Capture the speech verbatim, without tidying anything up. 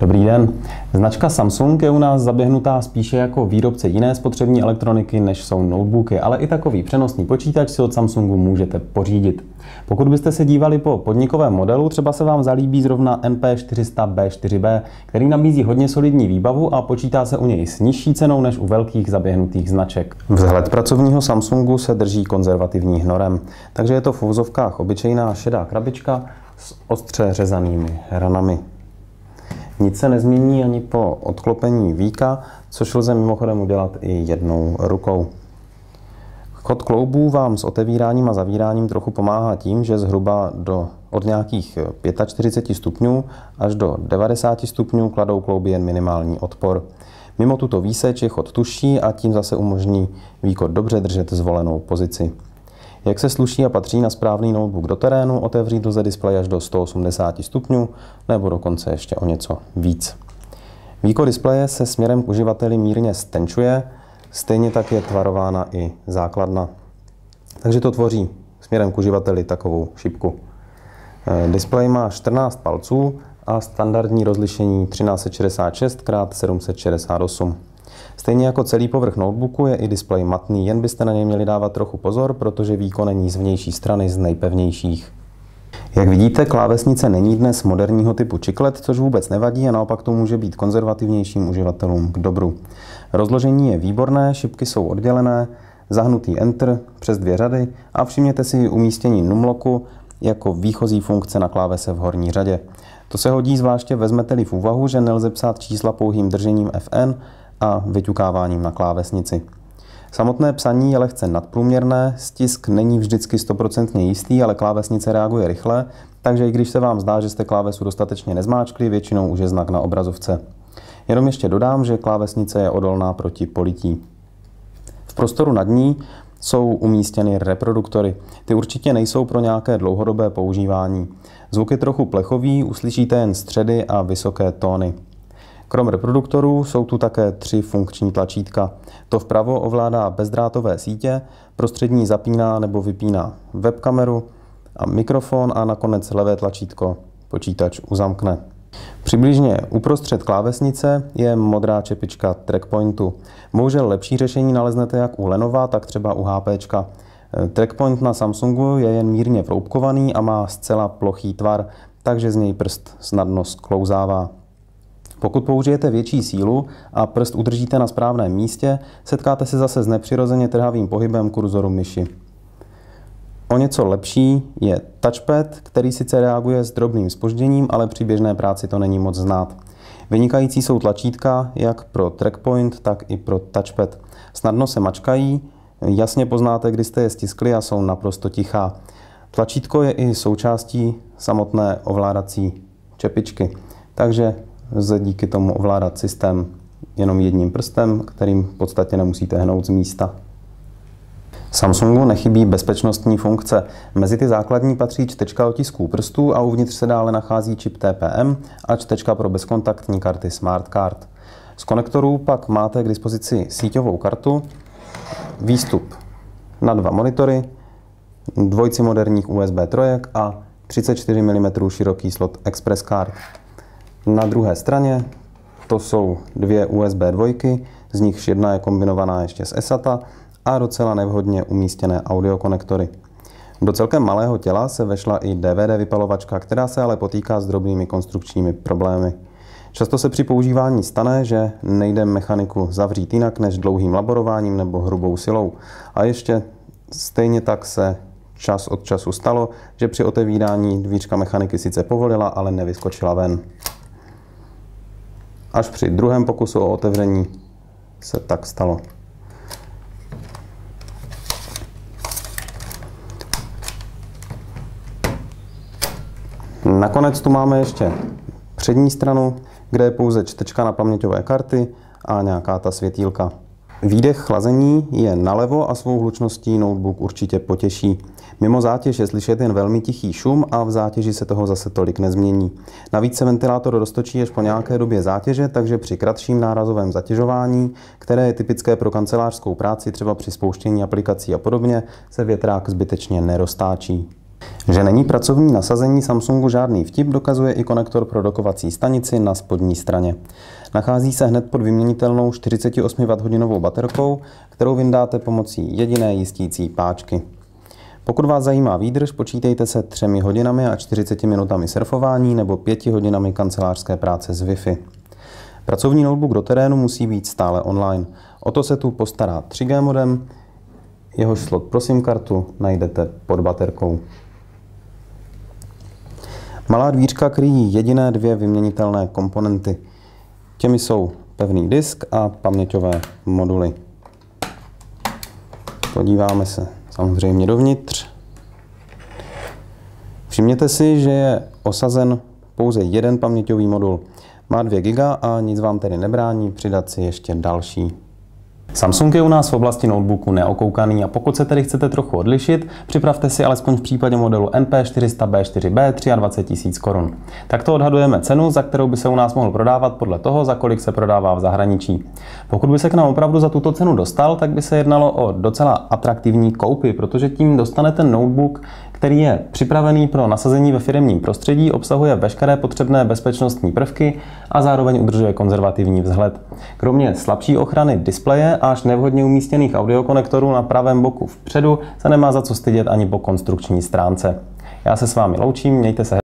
Dobrý den. Značka Samsung je u nás zaběhnutá spíše jako výrobce jiné spotřební elektroniky, než jsou notebooky, ale i takový přenosný počítač si od Samsungu můžete pořídit. Pokud byste se dívali po podnikovém modelu, třeba se vám zalíbí zrovna N P čtyři sta B čtyři B, který nabízí hodně solidní výbavu a počítá se u něj s nižší cenou než u velkých zaběhnutých značek. Vzhled pracovního Samsungu se drží konzervativních norem, takže je to v uvozovkách obyčejná šedá krabička s ostře řezanými ranami. Nic se nezmění ani po odklopení víka, což lze mimochodem udělat i jednou rukou. Chod kloubů vám s otevíráním a zavíráním trochu pomáhá tím, že zhruba do, od nějakých čtyřicet pět stupňů až do devadesáti stupňů kladou klouby jen minimální odpor. Mimo tuto výseč je chod tužší a tím zase umožní víko dobře držet zvolenou pozici. Jak se sluší a patří na správný notebook do terénu, otevřít lze displej až do sto osmdesáti stupňů nebo dokonce ještě o něco víc. Víko displeje se směrem k uživateli mírně stenčuje, stejně tak je tvarována i základna. Takže to tvoří směrem k uživateli takovou šipku. Displej má čtrnáct palců a standardní rozlišení třináct set šedesát šest krát sedm set šedesát osm. Stejně jako celý povrch notebooku je i displej matný, jen byste na něj měli dávat trochu pozor, protože víko není z vnější strany z nejpevnějších. Jak vidíte, klávesnice není dnes moderního typu čiklet, což vůbec nevadí a naopak to může být konzervativnějším uživatelům k dobru. Rozložení je výborné, šipky jsou oddělené, zahnutý Enter přes dvě řady a všimněte si umístění numlocku jako výchozí funkce na klávese v horní řadě. To se hodí zvláště vezmete-li v úvahu, že nelze psát čísla pouhým držením F N a vyťukáváním na klávesnici. Samotné psaní je lehce nadprůměrné, stisk není vždycky stoprocentně jistý, ale klávesnice reaguje rychle, takže i když se vám zdá, že jste klávesu dostatečně nezmáčkli, většinou už je znak na obrazovce. Jenom ještě dodám, že klávesnice je odolná proti polití. V prostoru nad ní jsou umístěny reproduktory. Ty určitě nejsou pro nějaké dlouhodobé používání. Zvuk je trochu plechový, uslyšíte jen středy a vysoké tóny. Krom reproduktorů jsou tu také tři funkční tlačítka. To vpravo ovládá bezdrátové sítě, prostřední zapíná nebo vypíná webkameru a mikrofon a nakonec levé tlačítko počítač uzamkne. Přibližně uprostřed klávesnice je modrá čepička trackpointu. Bohužel lepší řešení naleznete jak u Lenova, tak třeba u HPčka. Trackpoint na Samsungu je jen mírně vroubkovaný a má zcela plochý tvar, takže z něj prst snadno sklouzává. Pokud použijete větší sílu a prst udržíte na správném místě, setkáte se zase s nepřirozeně trhavým pohybem kurzoru myši. O něco lepší je touchpad, který sice reaguje s drobným zpožděním, ale při běžné práci to není moc znát. Vynikající jsou tlačítka jak pro trackpoint, tak i pro touchpad. Snadno se mačkají, jasně poznáte, kdy jste je stiskli a jsou naprosto tichá. Tlačítko je i součástí samotné ovládací čepičky, takže lze díky tomu ovládat systém jenom jedním prstem, kterým v podstatě nemusíte hnout z místa. Samsungu nechybí bezpečnostní funkce. Mezi ty základní patří čtečka otisků prstů a uvnitř se dále nachází čip T P M a čtečka pro bezkontaktní karty Smart Card. Z konektorů pak máte k dispozici síťovou kartu, výstup na dva monitory, dvojici moderních U S B trojek a třicet čtyři milimetrů široký slot Express Card. Na druhé straně to jsou dvě U S B dvojky, z nichž jedna je kombinovaná ještě s eSATA a docela nevhodně umístěné audiokonektory. Do celkem malého těla se vešla i D V D vypalovačka, která se ale potýká s drobnými konstrukčními problémy. Často se při používání stane, že nejde mechaniku zavřít jinak než dlouhým laborováním nebo hrubou silou. A ještě stejně tak se čas od času stalo, že při otevírání dvířka mechaniky sice povolila, ale nevyskočila ven. Až při druhém pokusu o otevření se tak stalo. Nakonec tu máme ještě přední stranu, kde je pouze čtečka na paměťové karty a nějaká ta světýlka. Výdech chlazení je nalevo a svou hlučností notebook určitě potěší. Mimo zátěž je slyšet jen velmi tichý šum a v zátěži se toho zase tolik nezmění. Navíc se ventilátor roztočí až po nějaké době zátěže, takže při kratším nárazovém zatěžování, které je typické pro kancelářskou práci, třeba při spouštění aplikací a podobně, se větrák zbytečně neroztáčí. Že není pracovní nasazení Samsungu žádný vtip, dokazuje i konektor pro dokovací stanici na spodní straně. Nachází se hned pod vyměnitelnou čtyřicet osm watthodinovou baterkou, kterou vyndáte pomocí jediné jistící páčky. Pokud vás zajímá výdrž, počítejte se třemi hodinami a čtyřiceti minutami surfování nebo pěti hodinami kancelářské práce s Wi-Fi. Pracovní notebook do terénu musí být stále online. O to se tu postará tři G modem, jehož slot pro SIM kartu najdete pod baterkou. Malá dvířka kryjí jediné dvě vyměnitelné komponenty. Těmi jsou pevný disk a paměťové moduly. Podíváme se samozřejmě dovnitř. Všimněte si, že je osazen pouze jeden paměťový modul. Má dvě giga a nic vám tedy nebrání přidat si ještě další. Samsung je u nás v oblasti notebooku neokoukaný a pokud se tedy chcete trochu odlišit, připravte si alespoň v případě modelu N P čtyři sta B čtyři B dvacet tři tisíc korun. Takto odhadujeme cenu, za kterou by se u nás mohl prodávat podle toho, za kolik se prodává v zahraničí. Pokud by se k nám opravdu za tuto cenu dostal, tak by se jednalo o docela atraktivní koupy, protože tím dostanete notebook, který je připravený pro nasazení ve firemním prostředí, obsahuje veškeré potřebné bezpečnostní prvky a zároveň udržuje konzervativní vzhled. Kromě slabší ochrany displeje a až nevhodně umístěných audiokonektorů na pravém boku vpředu se nemá za co stydět ani po konstrukční stránce. Já se s vámi loučím, mějte se